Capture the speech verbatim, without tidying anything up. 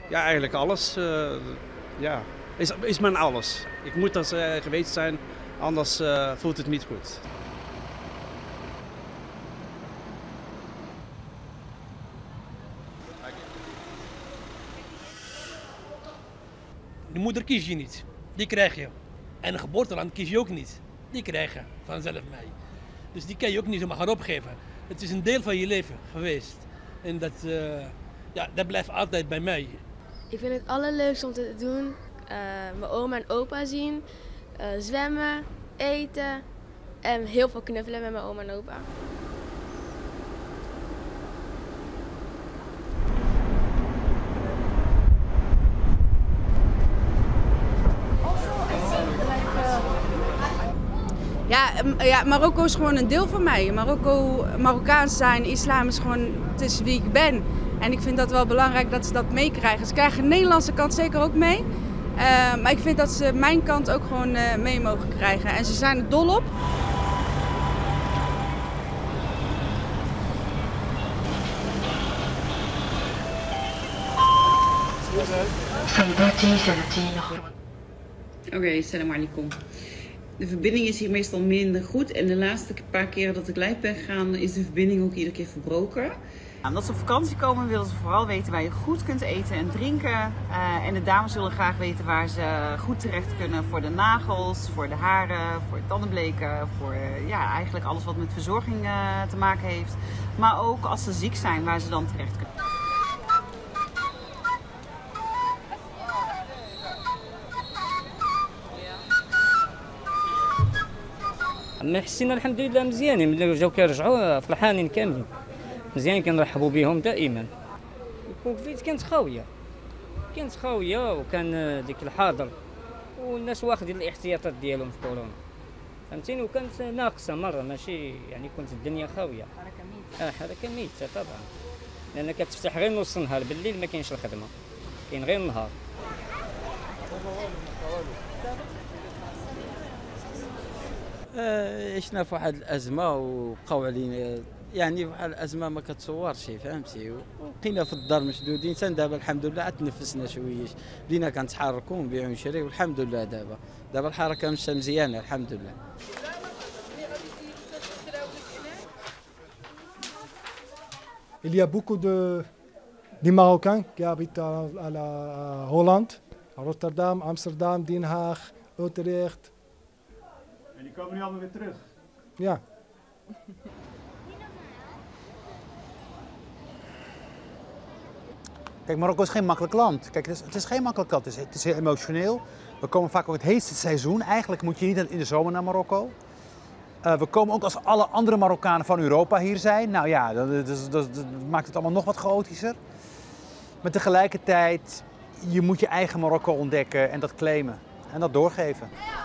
Ja, eigenlijk alles. Uh, ja, is, is mijn alles. Ik moet er uh, geweest zijn, anders uh, voelt het niet goed. De moeder kies je niet, die krijg je. En een geboorteland kies je ook niet, die krijg je vanzelf mee. Dus die kan je ook niet zomaar gaan opgeven. Het is een deel van je leven geweest. En dat, uh, ja, dat blijft altijd bij mij. Ik vind het allerleukste om te doen, uh, mijn oma en opa zien, uh, zwemmen, eten en heel veel knuffelen met mijn oma en opa. Ja, ja, Marokko is gewoon een deel van mij. Marokko, Marokkaans zijn, islam is gewoon, het is wie ik ben. En ik vind dat wel belangrijk dat ze dat meekrijgen. Ze krijgen de Nederlandse kant zeker ook mee. Uh, maar ik vind dat ze mijn kant ook gewoon uh, mee mogen krijgen. En ze zijn er dol op. Oké, okay, salam alaikum. De verbinding is hier meestal minder goed en de laatste paar keren dat ik live ben gegaan is de verbinding ook iedere keer verbroken. Omdat ze op vakantie komen willen ze vooral weten waar je goed kunt eten en drinken. Uh, en de dames zullen graag weten waar ze goed terecht kunnen voor de nagels, voor de haren, voor het tandenbleken, voor uh, ja, eigenlijk alles wat met verzorging uh, te maken heeft. Maar ook als ze ziek zijn waar ze dan terecht kunnen. حسينا الحمد لله مزيانين ملي جاو كيرجعوا فرحانين كاملين مزيان كنرحبوا بهم دائما. الكوفيد كانت خاويه كانت خاويه وكان ديك الحاضر والناس واخدين الاحتياطات ديالهم في كورونا فهمتيني وكانت ناقصه مره ماشي يعني كنت الدنيا خاويه. حركه ميته. اه حركه ميته طبعا لان كتفتح غير نص النهار بالليل ما كاينش الخدمه كاين غير النهار. عشنا في واحد الازمه وبقاو علينا يعني واحد الازمه ما كتصورش فهمتي وبقينا في الدار مشدودين حتى دابا الحمد لله عاد تنفسنا شويه بدينا كنتحركوا ونبيعوا ونشريو والحمد لله دابا دابا الحركه مشات مزيانه الحمد لله. Il y a beaucoup de, de Marocains qui habitent à, à la à Hollande, à Rotterdam, Amsterdam, Den Haag, Utrecht. En die komen nu allemaal weer terug? Ja. Kijk, Marokko is geen makkelijk land. Kijk, het is, het is geen makkelijk land. Het is, het is heel emotioneel. We komen vaak ook het heetste seizoen. Eigenlijk moet je niet in de zomer naar Marokko. Uh, we komen ook als alle andere Marokkanen van Europa hier zijn. Nou ja, dat, dat, dat, dat maakt het allemaal nog wat chaotischer. Maar tegelijkertijd, je moet je eigen Marokko ontdekken en dat claimen. En dat doorgeven.